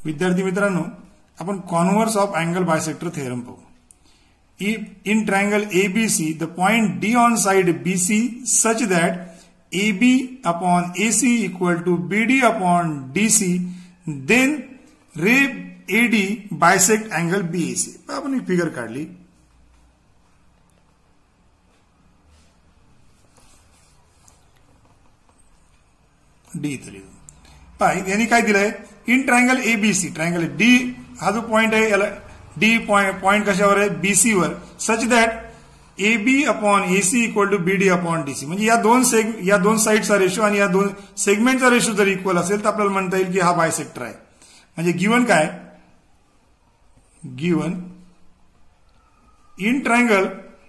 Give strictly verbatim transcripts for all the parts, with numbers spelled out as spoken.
विद्यार्थी मित्रांनो, आपण converse of angle bisector theorem पाहू. In triangle A B C, the point D on side B C such that A B upon A C equal to B D upon D C, then ray A D bisect angle B A C. आपण एक figure काढली. D इथे लिहू. पाय यांनी काय दिलंय? In triangle A B C, triangle D हा जो पॉइंट आहे याला डी पॉइंट कशावर आहे? बीसी वर. Such that A B upon AC equal to BD upon DC. म्हणजे या दोन सेग या दोन साईडचा रेशो आणि या दोन सेगमेंटचा रेशो जर इक्वल असेल तर आपल्याला म्हणता येईल की हा बायसेक्टर आहे. म्हणजे गिवन काय? Given in triangle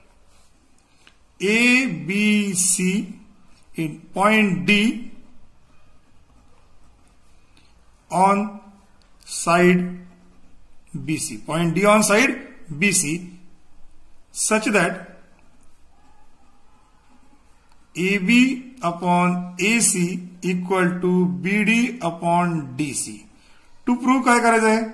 A B C in point D on side B C, point D on side B C, such that A B upon A C equal to B D upon D C. To prove काय करायचं आहे?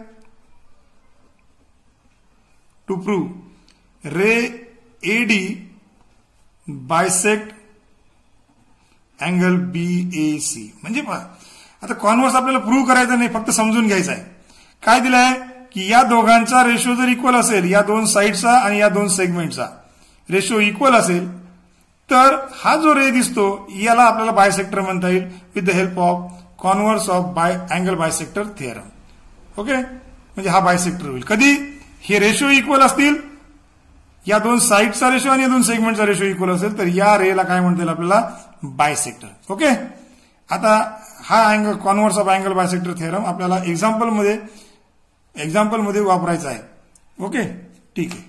To prove ray A D bisect angle B A C. म्हणजे पहा, आता converse आपल्याला prove करायचं नाही, फक्त समजून घ्यायचं आहे. काय दिलं आहे की या दोघांचा रेशो जर इक्वल असेल, या दोन साइडचा आणि या दोन सेगमेंटचा रेशो इक्वल असेल तर हा जो रे दिसतो याला आपल्याला बायसेक्टर म्हणता येईल with the help of converse of by angle bisector theorem. Okay, म्हणजे हा बायसेक्टर होईल कधी? हे रेशो इक्वल असतील, या दोन साइडचा रेशो आणि या दोन सेगमेंटचा रेशो इक्वल असेल तर या रेला काय म्हणता येईल आपल्याला? बायसेक्टर. ओके, आता हा angle converse of angle bisector theorem आपल्याला एक्झाम्पल मध्ये एक्झाम्पल मध्ये वापरायचा आहे. ओके, ठीक आहे.